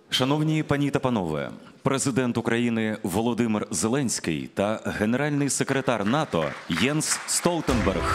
Шановні пані та панове, президент України Володимир Зеленський та генеральний секретар НАТО Єнс Столтенберг.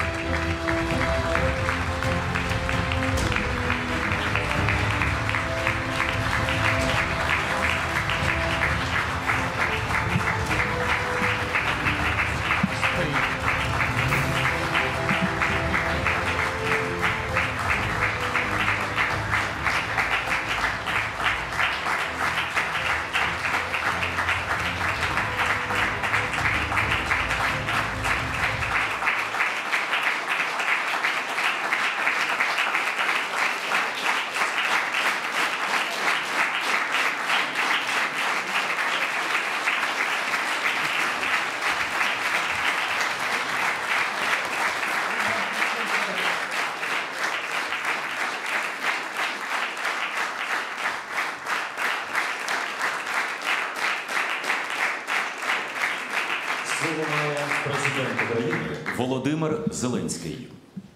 Слово має президент України Володимир Зеленський.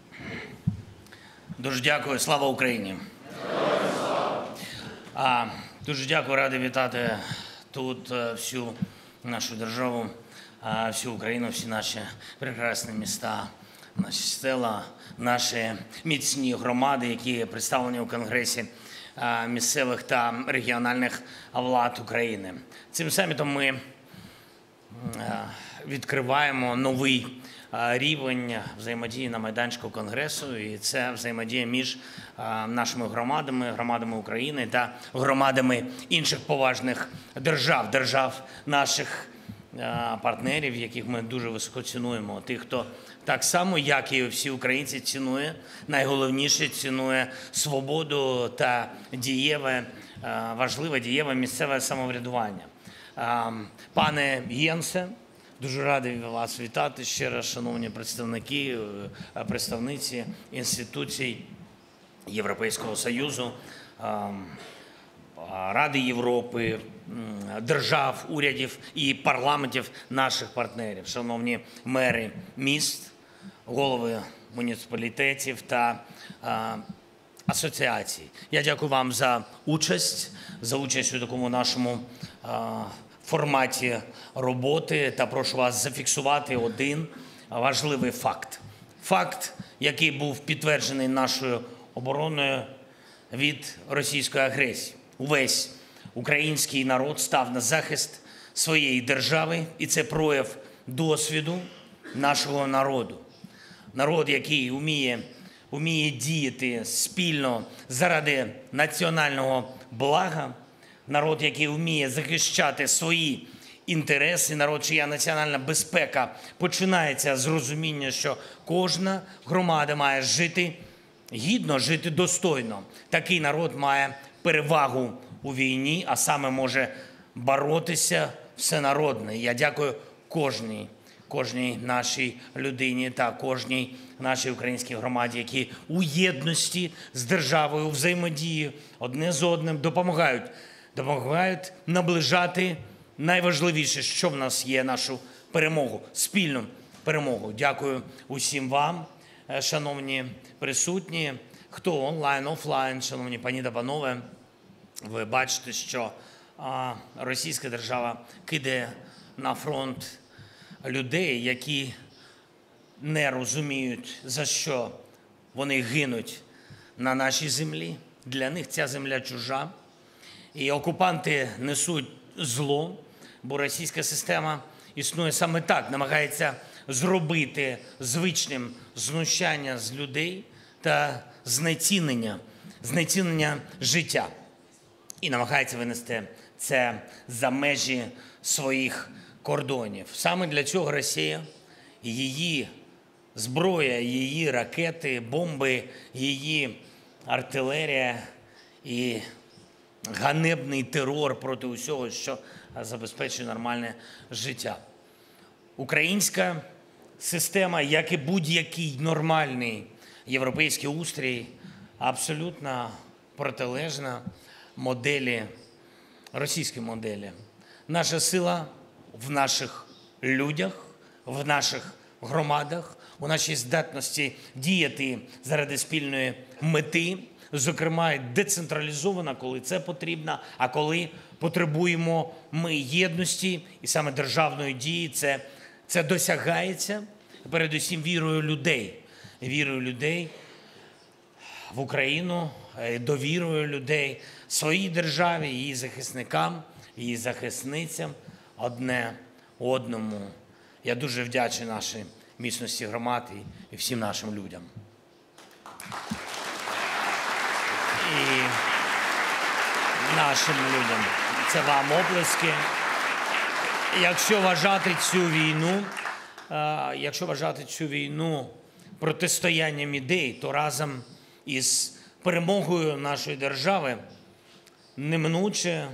Дуже дякую. Слава Україні. Дуже дякую, радий вітати тут всю нашу державу, всю Україну, всі наші прекрасні міста, наші села, наші міцні громади, які представлені у Конгресі місцевих та регіональних влад України. Цим самітом ми відкриваємо новий рівень взаємодії на майданчику Конгресу, і це взаємодія між нашими громадами України та громадами інших поважних держав наших партнерів, яких ми дуже високо цінуємо. Тих, хто так само, як і всі українці, цінує, найголовніше цінує свободу та важливе дієве місцеве самоврядування. Пане Єнсе, дуже радий вас вітати ще раз, шановні представники, представниці інституцій Європейського Союзу, Ради Європи, держав, урядів і парламентів наших партнерів, шановні мери міст, голови муніципалітетів та асоціацій. Я дякую вам за участь у такому нашому форматі роботи та прошу вас зафіксувати один важливий факт. Факт, який був підтверджений нашою обороною від російської агресії. Увесь український народ став на захист своєї держави, і це прояв досвіду нашого народу. Народ, який вміє діяти спільно заради національного блага, народ, який вміє захищати свої інтереси, народ, чия національна безпека починається з розуміння, що кожна громада має жити гідно, жити достойно. Такий народ має перевагу у війні, а саме може боротися всенародно. Я дякую кожній нашій людині та кожній нашій українській громаді, які у єдності з державою, у взаємодії одне з одним допомагають наближати найважливіше, що в нас є, нашу перемогу, спільну перемогу. Дякую усім вам, шановні присутні, хто онлайн, офлайн, шановні пані та панове. Ви бачите, що російська держава кидає на фронт людей, які не розуміють, за що вони гинуть на нашій землі. Для них ця земля чужа. І окупанти несуть зло, бо російська система існує саме так, намагається зробити звичним знущання з людей та знецінення життя. І намагається винести це за межі своїх кордонів. Саме для цього Росія, її зброя, її ракети, бомби, її артилерія і ганебний терор проти усього, що забезпечує нормальне життя. Українська система, як і будь-який нормальний європейський устрій, абсолютно протилежна моделі, російській моделі. Наша сила в наших людях, в наших громадах, у нашій здатності діяти заради спільної мети, зокрема і децентралізована, коли це потрібно, а коли потребуємо ми єдності і саме державної дії, це досягається передусім вірою людей в Україну, довірою людей своїй державі, її захисникам, її захисницям, одне одному. Я дуже вдячний нашій міцності громад і всім нашим людям. І нашим людям. Це вам оплески. Якщо вважати цю війну протистоянням ідей, то разом із перемогою нашої держави неминуче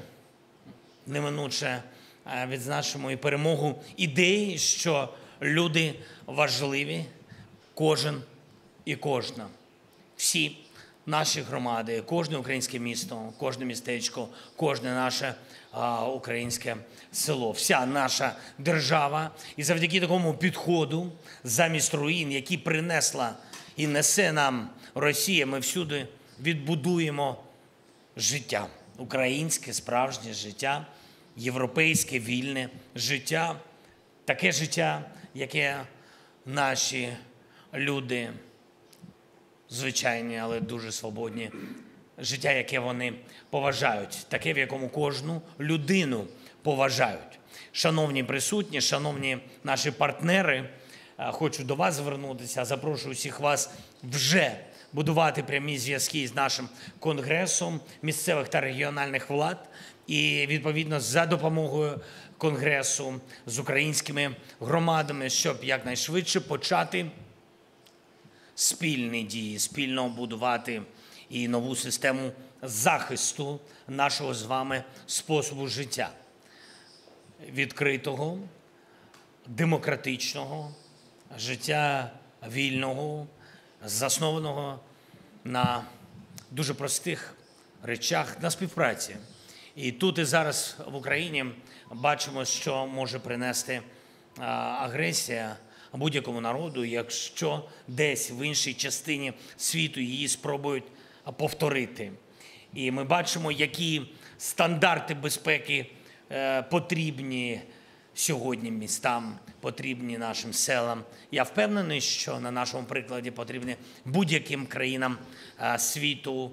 відзначимо і перемогу ідеї, що люди важливі, кожен і кожна. Всі наші громади, кожне українське місто, кожне містечко, кожне наше українське село, вся наша держава. І завдяки такому підходу, замість руїн, які принесла і несе нам Росія, ми всюди відбудуємо життя. Українське, справжнє життя, європейське, вільне життя. Таке життя, яке наші люди, звичайні, але дуже свободні, життя, яке вони поважають, таке, в якому кожну людину поважають. Шановні присутні, шановні наші партнери, хочу до вас звернутися, запрошую всіх вас вже будувати прямі зв'язки з нашим Конгресом місцевих та регіональних влад і, відповідно, за допомогою Конгресу з українськими громадами, щоб якнайшвидше почати спільні дії, спільно будувати і нову систему захисту нашого з вами способу життя. Відкритого, демократичного, життя вільного, заснованого на дуже простих речах, на співпраці. І тут і зараз в Україні бачимо, що може принести агресія будь-якому народу, якщо десь в іншій частині світу її спробують повторити. І ми бачимо, які стандарти безпеки потрібні сьогодні містам, потрібні нашим селам. Я впевнений, що на нашому прикладі потрібні будь-яким країнам світу,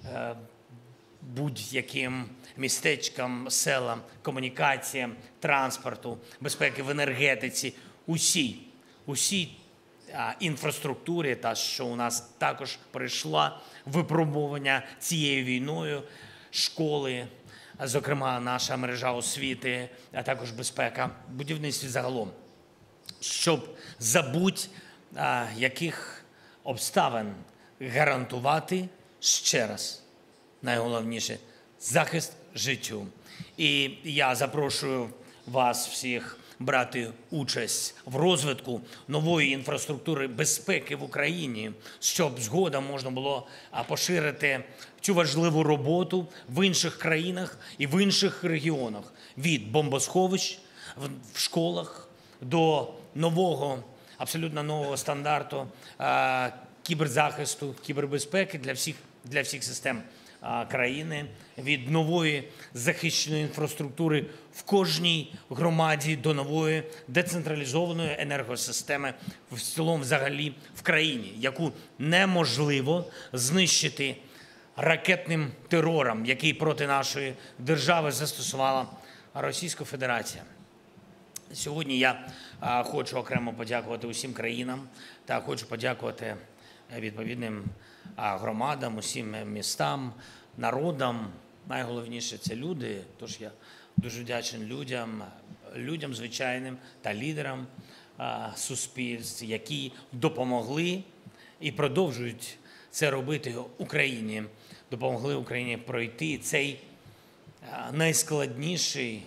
будь-яким містечкам, селам, комунікаціям, транспорту, безпеки в енергетиці, усій інфраструктурі, та що у нас також прийшла випробування цією війною, школи, зокрема наша мережа освіти, а також безпека в будівництві загалом. Щоб за будь-яких обставин гарантувати ще раз, найголовніше, захист життю. І я запрошую вас всіх брати участь в розвитку нової інфраструктури безпеки в Україні, щоб згодом можна було поширити цю важливу роботу в інших країнах і в інших регіонах. Від бомбосховищ в школах до нового, абсолютно нового стандарту кіберзахисту, кібербезпеки для всіх систем країни, від нової захищеної інфраструктури в кожній громаді до нової децентралізованої енергосистеми в цілому взагалі в країні, яку неможливо знищити ракетним терором, який проти нашої держави застосувала Російська Федерація. Сьогодні я хочу окремо подякувати усім країнам та хочу подякувати відповідним громадам, усім містам, народам. Найголовніше – це люди, тож я дуже вдячний людям звичайним та лідерам суспільств, які допомогли і продовжують це робити Україні, допомогли Україні пройти цей найскладніший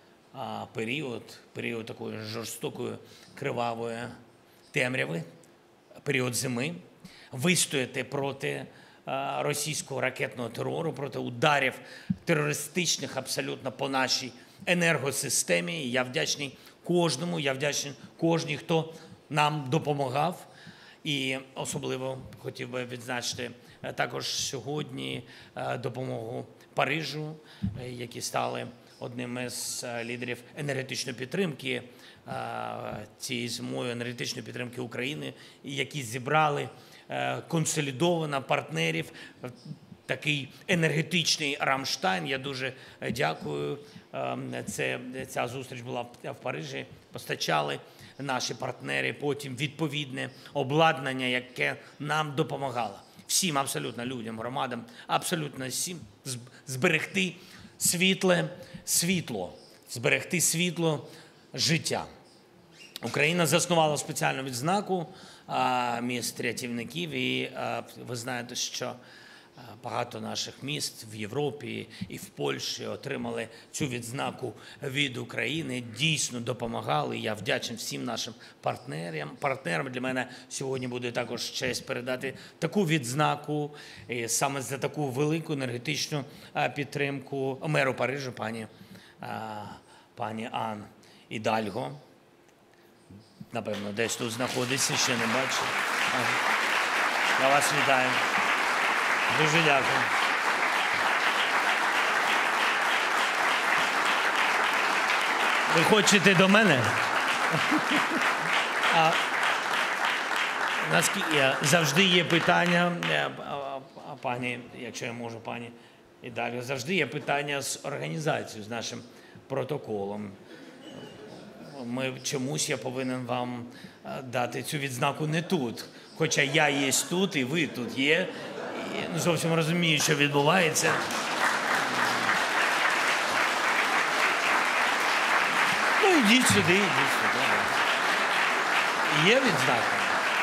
період такої жорстокої, кривавої темряви, період зими, вистояти проти російського ракетного терору, проти ударів терористичних абсолютно по нашій енергосистемі. І я вдячний кожному, я вдячний кожній, хто нам допомагав. І особливо хотів би відзначити також сьогодні допомогу Парижу, які стали одним із лідерів енергетичної підтримки, цією зимою енергетичної підтримки України, які зібрали консолідовано партнерів, такий енергетичний Рамштайн. Я дуже дякую. Ця зустріч була в Парижі. Постачали наші партнери потім відповідне обладнання, яке нам допомагало. Всім абсолютно людям, громадам, абсолютно всім зберегти світло, зберегти світло життя. Україна заснувала спеціальну відзнаку міст рятівників, і ви знаєте, що багато наших міст в Європі і в Польщі отримали цю відзнаку від України, дійсно допомагали. Я вдячний всім нашим партнерам. Для мене сьогодні буде також честь передати таку відзнаку, і саме за таку велику енергетичну підтримку меру Парижу, пані Ан Ідальго. Напевно, десь тут знаходиться, ще не бачу. Я вас вітаю. Дуже дякую. Ви хочете до мене? Завжди є питання, пані, якщо я можу, пані Ідальго, завжди є питання з організацією, з нашим протоколом. Чомусь я повинен вам дати цю відзнаку не тут. Хоча я є тут і ви тут є. І не зовсім розумію, що відбувається. Ну, ідіть сюди. Є відзнака?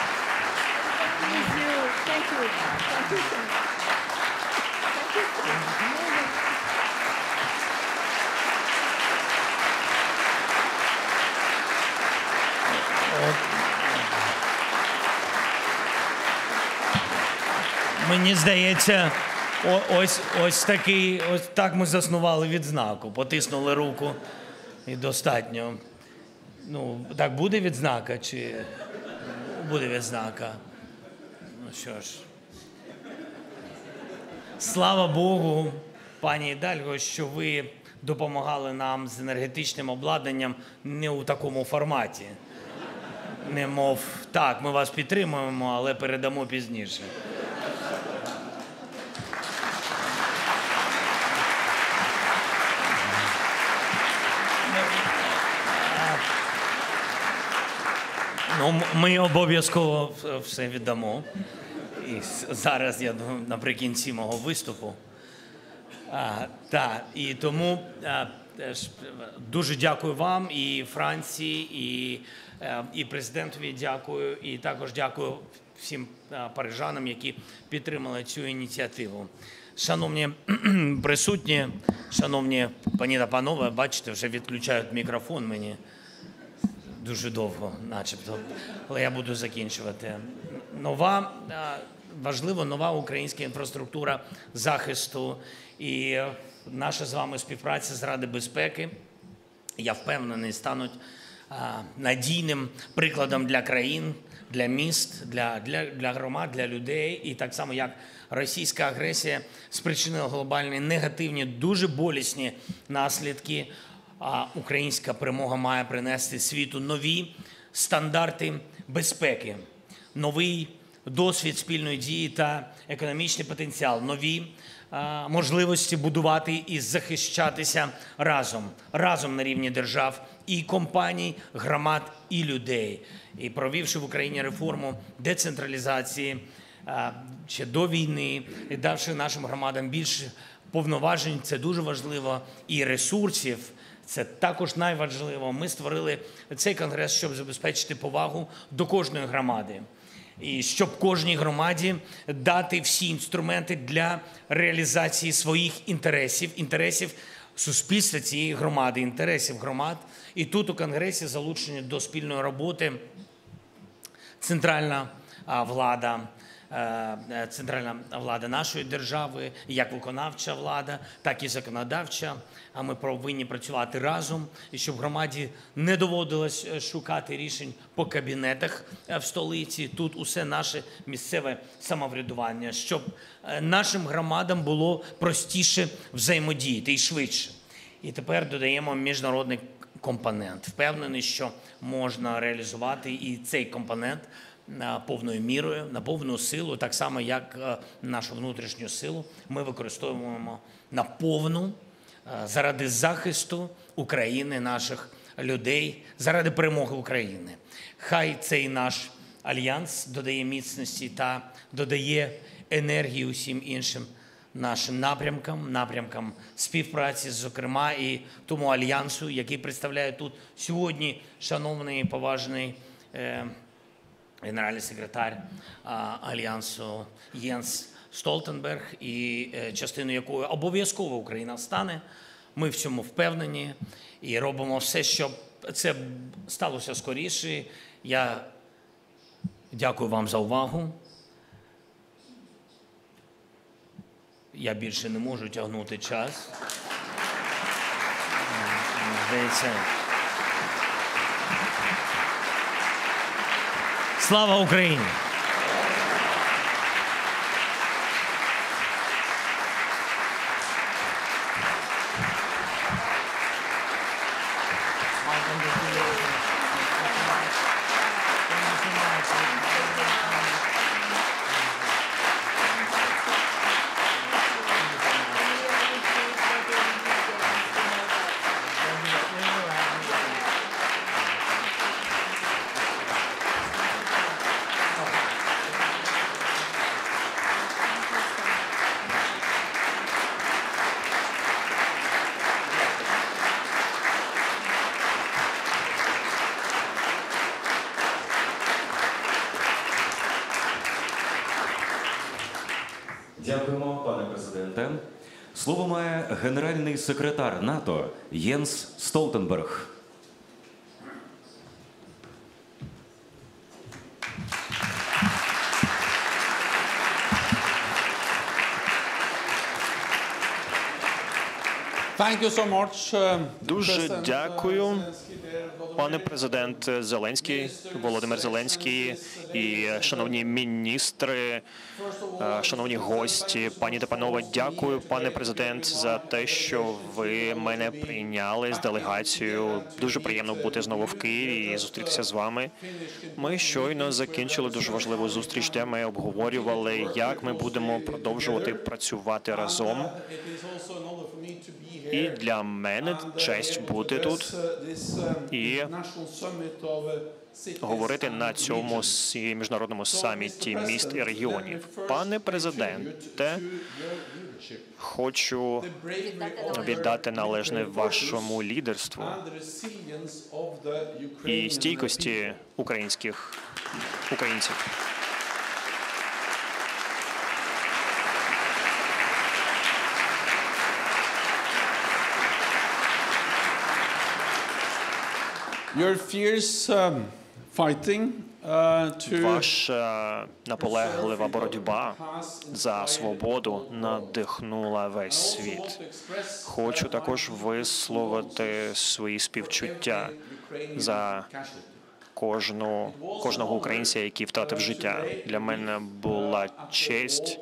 Мені здається, ось так ми заснували відзнаку. Потиснули руку і достатньо. Ну, так буде відзнака чи буде відзнака? Ну що ж. Слава Богу, пані Ідальго, що ви допомагали нам з енергетичним обладнанням не у такому форматі. Не мов, так, ми вас підтримуємо, але передамо пізніше. Ну, ми обов'язково все віддамо. І зараз, я думаю, наприкінці мого виступу. І тому дуже дякую вам, і Франції, і президентові дякую, і також дякую всім парижанам, які підтримали цю ініціативу. Шановні присутні, шановні пані та панове, бачите, вже відключають мікрофон мені. Дуже довго, начебто, але я буду закінчувати. Важлива нова українська інфраструктура захисту і наша з вами співпраця з Ради безпеки, я впевнений, стануть надійним прикладом для країн, для міст, для громад, для людей. І так само, як російська агресія спричинила глобальні негативні, дуже болісні наслідки, українська перемога має принести світу нові стандарти безпеки, новий досвід спільної дії та економічний потенціал, нові можливості будувати і захищатися разом на рівні держав і компаній, громад і людей. І провівши в Україні реформу децентралізації ще до війни і давши нашим громадам більше повноважень, це дуже важливо, і ресурсів, це також найважливо. Ми створили цей конгрес, щоб забезпечити повагу до кожної громади. І щоб кожній громаді дати всі інструменти для реалізації своїх інтересів суспільства цієї громади, інтересів громад. І тут у Конгресі залучені до спільної роботи центральна влада, центральна влада нашої держави, як виконавча влада, так і законодавча. А ми повинні працювати разом, і щоб громаді не доводилось шукати рішень по кабінетах в столиці. Тут усе наше місцеве самоврядування, щоб нашим громадам було простіше взаємодіяти і швидше. І тепер додаємо міжнародний компонент. Впевнений, що можна реалізувати і цей компонент повною мірою, на повну силу, так само, як нашу внутрішню силу ми використовуємо на повну заради захисту України, наших людей, заради перемоги України. Хай цей наш альянс додає міцності та додає енергії усім іншим нашим напрямкам співпраці, зокрема, і тому альянсу, який представляє тут сьогодні шановний і поважний генеральний секретар Альянсу Єнс Столтенберг, і частиною якої обов'язково Україна стане. Ми в цьому впевнені і робимо все, щоб це сталося скоріше. Я дякую вам за увагу. Я більше не можу тягнути час. Здається. Слава Україні! Дякуємо, пане президенте. Слово має генеральний секретар НАТО Єнс Столтенберг. Дуже дякую, пане президент Зеленський, Володимир Зеленський і шановні міністри, шановні гості, пані та панове, дякую, пане президент, за те, що ви мене прийняли з делегацією. Дуже приємно бути знову в Києві і зустрітися з вами. Ми щойно закінчили дуже важливу зустріч, де ми обговорювали, як ми будемо продовжувати працювати разом. І для мене честь бути тут і говорити на цьому міжнародному саміті міст і регіонів. Пане президенте, хочу віддати належне вашому лідерству і стійкості українців. Your fierce fighting Ваша наполеглива боротьба за свободу надихнула весь світ. Хочу також висловити свої співчуття за кожного українця, який втратив життя. Для мене була честь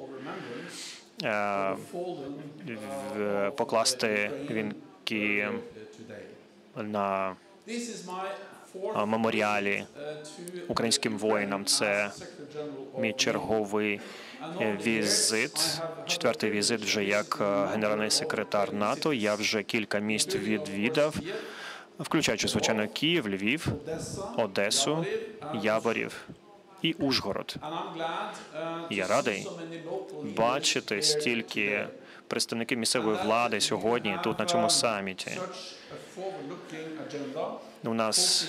покласти вінки на меморіалі українським воїнам. Це мій черговий візит, четвертий візит вже як генеральний секретар НАТО. Я вже кілька міст відвідав, включаючи, звичайно, Київ, Львів, Одесу, Яворів і Ужгород. Я радий бачити стільки представників місцевої влади сьогодні тут на цьому саміті. У нас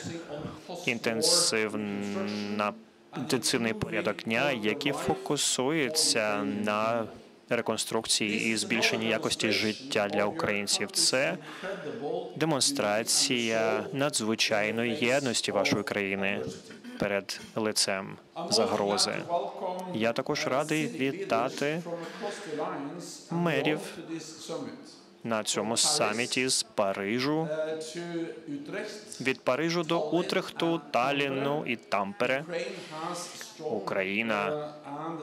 інтенсивний порядок дня, який фокусується на реконструкції і збільшенні якості життя для українців. Це демонстрація надзвичайної єдності вашої країни перед лицем загрози. Я також радий вітати мерів на цьому саміті з Парижу, від Парижу до Утрехту, Талліну і Тампере. Україна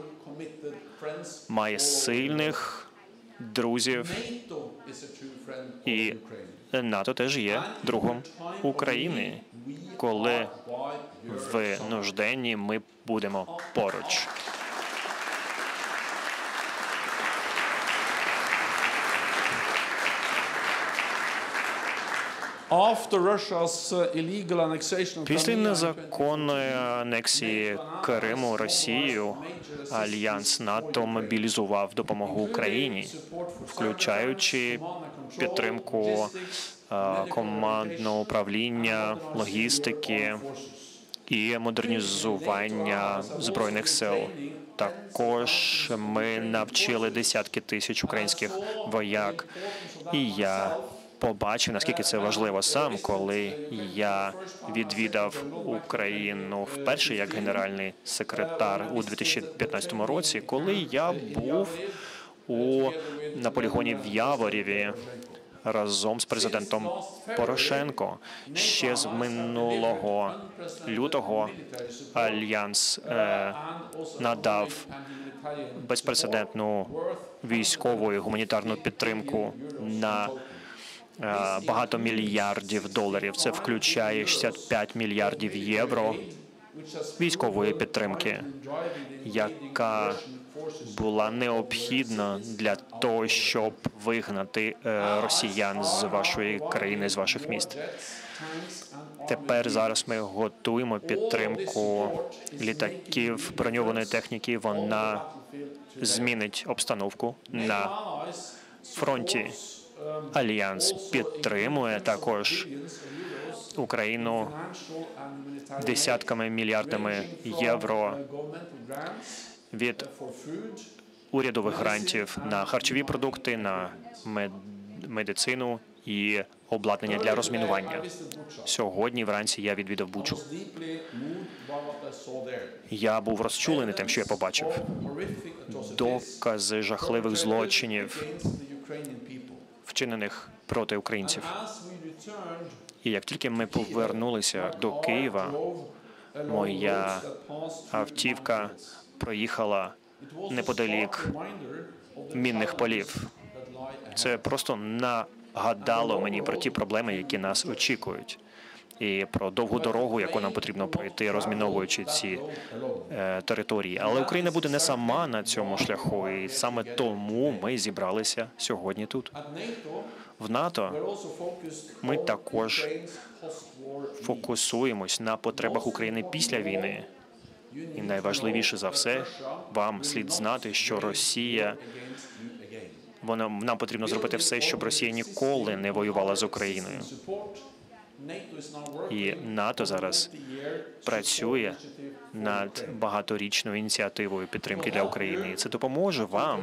має сильних друзів, і НАТО теж є другом України. Коли ви нужденні, ми будемо поруч. Після незаконної анексії Криму Росією Альянс НАТО мобілізував допомогу Україні, включаючи підтримку командного управління, логістики і модернізування Збройних сил. Також ми навчили десятки тисяч українських вояк, і я побачив, наскільки це важливо сам, коли я відвідав Україну вперше як генеральний секретар у 2015 році, коли я був на полігоні в Яворіві разом з президентом Порошенко. Ще з минулого лютого Альянс надав безпрецедентну військову і гуманітарну підтримку на багато мільярдів доларів. Це включає 65 мільярдів євро військової підтримки, яка була необхідна для того, щоб вигнати росіян з вашої країни, з ваших міст. Тепер зараз ми готуємо підтримку літаків, броньованої техніки. Вона змінить обстановку на фронті. Альянс підтримує також Україну десятками мільярдами євро від урядових грантів на харчові продукти, на медицину і обладнання для розмінування. Сьогодні вранці я відвідав Бучу. Я був розчулений тим, що я побачив. Докази жахливих злочинів, вчинених проти українців. І як тільки ми повернулися до Києва, моя автівка проїхала неподалік мінних полів. Це просто нагадало мені про ті проблеми, які нас очікують, і про довгу дорогу, яку нам потрібно пройти, розміновуючи ці території. Але Україна буде не сама на цьому шляху, і саме тому ми зібралися сьогодні тут. В НАТО ми також фокусуємось на потребах України після війни. І найважливіше за все, вам слід знати, що Росія, нам потрібно зробити все, щоб Росія ніколи не воювала з Україною. І НАТО зараз працює над багаторічною ініціативою підтримки для України. І це допоможе вам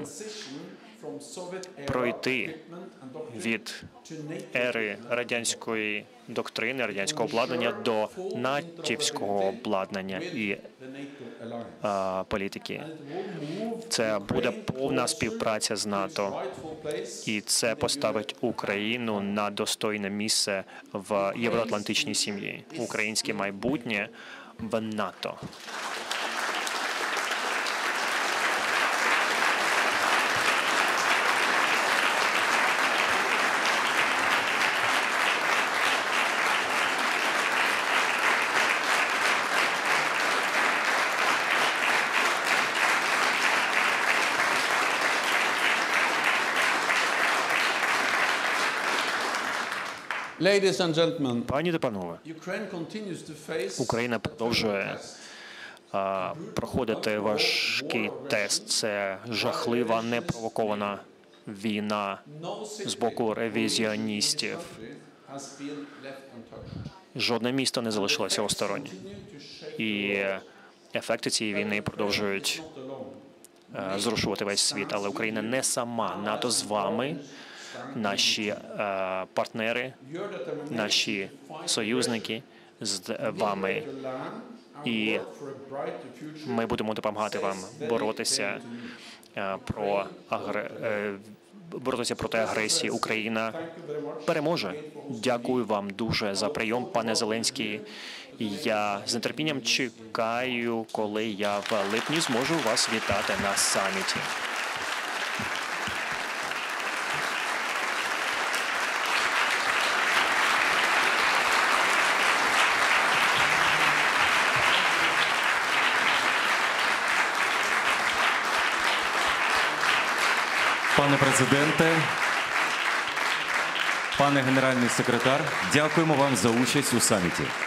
пройти від ери радянської доктрини, радянського обладнання до натівського обладнання і політики. Це буде повна співпраця з НАТО, і це поставить Україну на достойне місце в євроатлантичній сім'ї. Українське майбутнє в НАТО. Ladies and gentlemen, Пані та панове, Україна продовжує проходити важкий тест. Це жахлива, непровокована війна з боку ревізіоністів. Жодне місто не залишилося осторонь. І ефекти цієї війни продовжують зрушувати весь світ. Але Україна не сама. НАТО з вами, наші партнери, наші союзники з вами І ми будемо допомагати вам боротися боротися проти агресії. Україна переможе. Дякую вам дуже за прийом, пане Зеленський. Я з нетерпінням чекаю, коли я в липні зможу вас вітати на саміті. Пане президенте, пане генеральний секретар, дякуємо вам за участь у саміті.